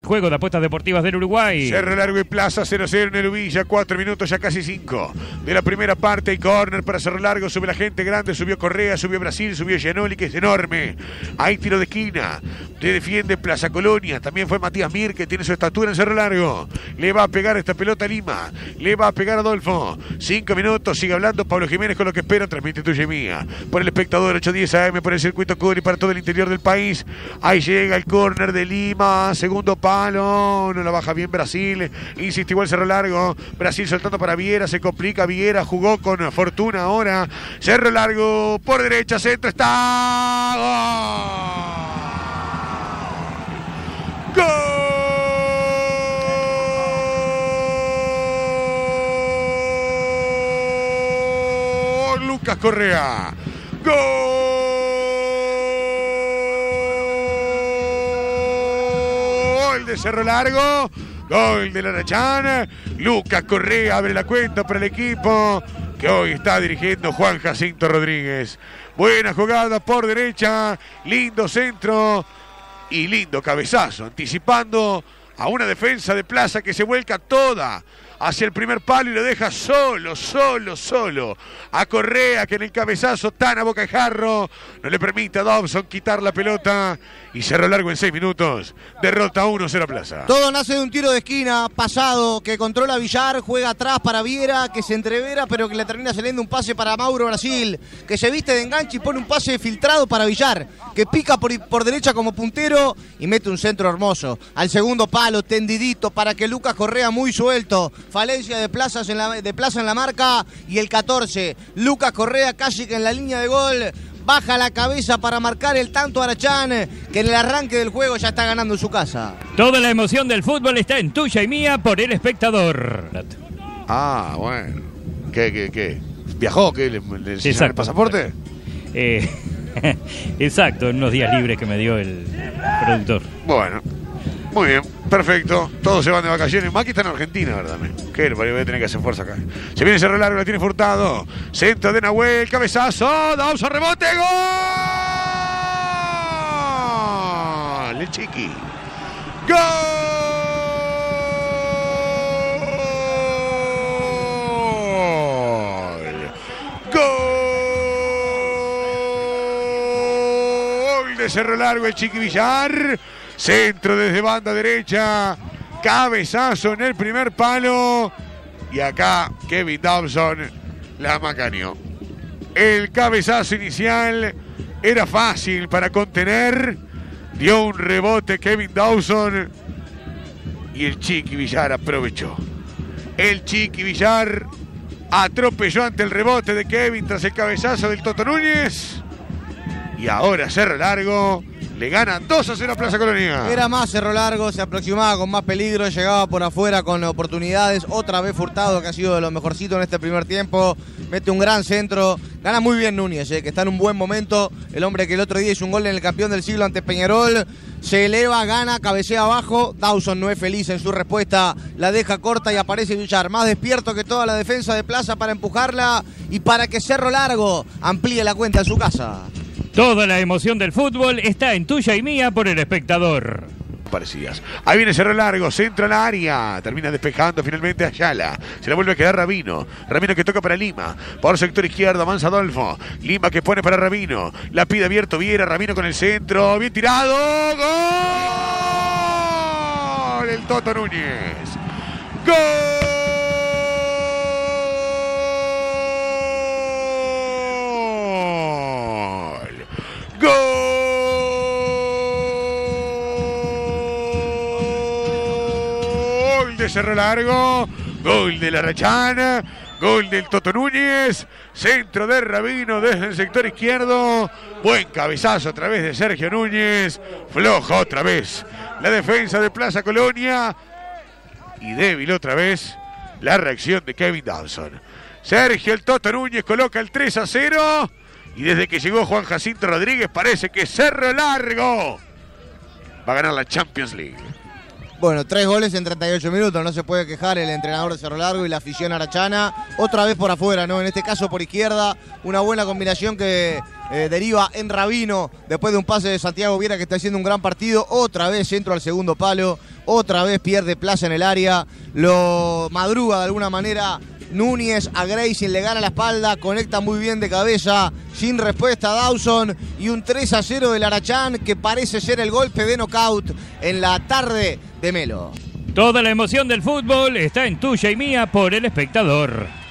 Juego de apuestas deportivas del Uruguay. Cerro Largo y Plaza 0-0 en el Uvilla. 4 minutos, ya casi 5 de la primera parte. Y córner para Cerro Largo. Sube la gente grande. Subió Correa, subió Brasil, subió Gianoli, que es enorme. Hay tiro de esquina. Le defiende Plaza Colonia. También fue Matías Mir, que tiene su estatura en Cerro Largo. Le va a pegar esta pelota a Lima. Le va a pegar a Adolfo. 5 minutos. Sigue hablando Pablo Jiménez con lo que espera. Transmite tuya y mía. Por el espectador 810 AM. Por el circuito Curi para todo el interior del país. Ahí llega el córner de Lima. Segundo palo. No la baja bien Brasil. Insiste igual Cerro Largo. Brasil soltando para Viera. Se complica Viera. Jugó con fortuna ahora. Cerro Largo por derecha. Centro está. ¡Gol! ¡Gol! Lucas Correa. ¡Gol! De Cerro Largo, gol de Larachán. Lucas Correa abre la cuenta para el equipo que hoy está dirigiendo Juan Jacinto Rodríguez. Buena jugada por derecha, lindo centro y lindo cabezazo, anticipando a una defensa de Plaza que se vuelca toda hacia el primer palo y lo deja solo a Correa, que en el cabezazo tan a bocajarro no le permite a Dobson quitar la pelota. Y Cerro Largo en 6 minutos derrota 1-0 a Plaza. Todo nace de un tiro de esquina pasado que controla Villar, juega atrás para Viera, que se entrevera pero que le termina saliendo un pase para Mauro Brasil, que se viste de enganche y pone un pase filtrado para Villar, que pica por derecha como puntero y mete un centro hermoso al segundo palo, tendidito para que Lucas Correa, muy suelto. Falencia de Plaza en la marca y el 14, Lucas Correa casi que en la línea de gol. Baja la cabeza para marcar el tanto Arachán, que en el arranque del juego ya está ganando en su casa. Toda la emoción del fútbol está en tuya y mía por el espectador. Ah, bueno. ¿Qué? ¿Viajó? ¿Qué? ¿Le enseñaron el pasaporte? Exacto, en unos días libres que me dio el productor. Bueno, muy bien, perfecto. Todos se van de vacaciones. Maki está en Argentina, ¿verdad? Que voy a tener que hacer fuerza acá. Se viene Cerro Largo, la tiene Furtado. Centro de Nahuel, cabezazo. Dawson, rebote, gol. El Chiqui. Gol. Gol de Cerro Largo, el Chiqui Villar. Centro desde banda derecha. Cabezazo en el primer palo. Y acá Kevin Dawson la macaneó. El cabezazo inicial era fácil para contener. Dio un rebote Kevin Dawson. Y el Chiqui Villar aprovechó. El Chiqui Villar atropelló ante el rebote de Kevin tras el cabezazo del Toto Núñez. Y ahora Cerro Largo le gana 2-0 a Plaza Colonia. Era más Cerro Largo, se aproximaba con más peligro, llegaba por afuera con oportunidades. Otra vez Furtado, que ha sido de lo mejorcito en este primer tiempo. Mete un gran centro. Gana muy bien Núñez, que está en un buen momento. El hombre que el otro día hizo un gol en el campeón del siglo ante Peñarol. Se eleva, gana, cabecea abajo. Dawson no es feliz en su respuesta. La deja corta y aparece Villar. Más despierto que toda la defensa de Plaza para empujarla y para que Cerro Largo amplíe la cuenta en su casa. Toda la emoción del fútbol está en tuya y mía por el espectador. Parecidas. Ahí viene Cerro Largo, centro al área. Termina despejando finalmente a Ayala. Se la vuelve a quedar Rabino. Rabino que toca para Lima. Por sector izquierdo avanza Adolfo. Lima que pone para Rabino. La pide abierto Viera. Rabino con el centro. Bien tirado. ¡Gol! El Toto Núñez. ¡Gol! Gol de Cerro Largo, gol de Larachán, gol del Toto Núñez, centro de Rabino desde el sector izquierdo, buen cabezazo a través de Sergio Núñez, flojo otra vez la defensa de Plaza Colonia y débil otra vez la reacción de Kevin Dawson. Sergio el Toto Núñez coloca el 3-0. Y desde que llegó Juan Jacinto Rodríguez parece que Cerro Largo va a ganar la Champions League. Bueno, 3 goles en 38 minutos, no se puede quejar el entrenador de Cerro Largo y la afición arachana. Otra vez por afuera, ¿no? En este caso por izquierda, una buena combinación que deriva en Rabino, después de un pase de Santiago Viera que está haciendo un gran partido. Otra vez centro al segundo palo, otra vez pierde plaza en el área, lo madruga de alguna manera Núñez a Gracie, le gana la espalda, conecta muy bien de cabeza, sin respuesta Dawson, y un 3-0 del Arachán que parece ser el golpe de knockout en la tarde de Melo. Toda la emoción del fútbol está en Tuya y Mía por El Espectador.